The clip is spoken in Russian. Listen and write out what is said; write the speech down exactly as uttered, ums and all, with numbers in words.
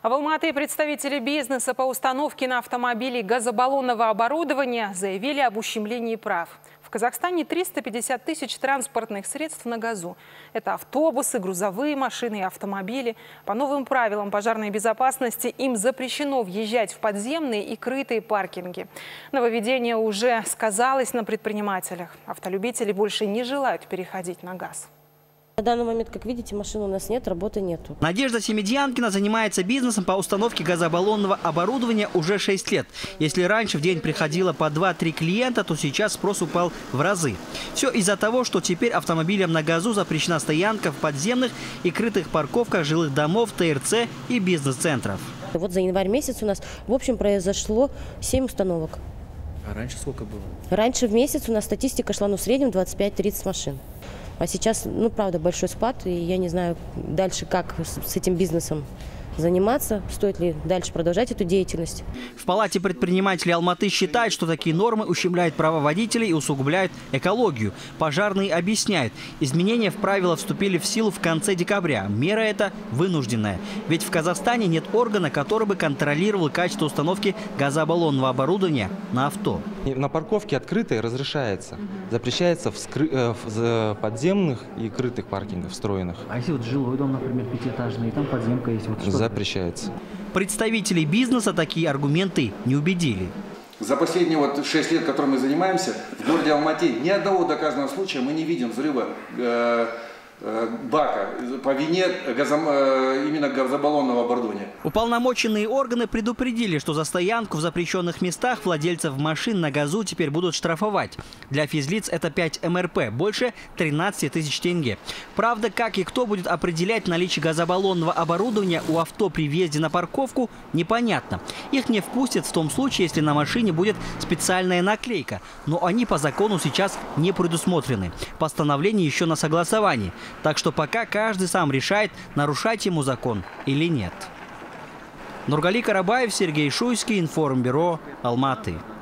В Алматы представители бизнеса по установке на автомобили газобаллонного оборудования заявили об ущемлении прав. В Казахстане триста пятьдесят тысяч транспортных средств на газу. Это автобусы, грузовые машины и автомобили. По новым правилам пожарной безопасности им запрещено въезжать в подземные и крытые паркинги. Нововведение уже сказалось на предпринимателях. Автолюбители больше не желают переходить на газ. На данный момент, как видите, машин у нас нет, работы нету. Надежда Семедьянкина занимается бизнесом по установке газобаллонного оборудования уже шесть лет. Если раньше в день приходило по два-три клиента, то сейчас спрос упал в разы. Все из-за того, что теперь автомобилям на газу запрещена стоянка в подземных и крытых парковках жилых домов, ТРЦ и бизнес-центров. Вот за январь месяц у нас, в общем, произошло семь установок. А раньше сколько было? Раньше в месяц у нас статистика шла, ну, в среднем двадцать пять-тридцать машин. А сейчас, ну, правда, большой спад, и я не знаю дальше, как с этим бизнесом заниматься, стоит ли дальше продолжать эту деятельность. В Палате предпринимателей Алматы считают, что такие нормы ущемляют права водителей и усугубляют экологию. Пожарные объясняют, изменения в правила вступили в силу в конце декабря. Мера эта вынужденная. Ведь в Казахстане нет органа, который бы контролировал качество установки газобаллонного оборудования на авто. На парковке открытой разрешается. Запрещается в, скры... в подземных и крытых паркингах, встроенных. А если вот жилой дом, например, пятиэтажный, и там подземка есть? Вот что запрещается. Представителей бизнеса такие аргументы не убедили. За последние вот шесть лет, которым мы занимаемся, в городе Алматы ни одного доказанного случая мы не видим взрыва э, э, бака по вине газом, э, именно газобаллонного оборудования. Уполномоченные органы предупредили, что за стоянку в запрещенных местах владельцев машин на газу теперь будут штрафовать. Для физлиц это пять эм эр пэ, больше тринадцати тысяч тенге. Правда, как и кто будет определять наличие газобаллонного оборудования у авто при въезде на парковку, непонятно. Их не впустят в том случае, если на машине будет специальная наклейка. Но они по закону сейчас не предусмотрены. Постановление еще на согласовании. Так что пока каждый сам решает, нарушать ему закон или нет. Нургали Карабаев, Сергей Шуйский, Информбюро, Алматы.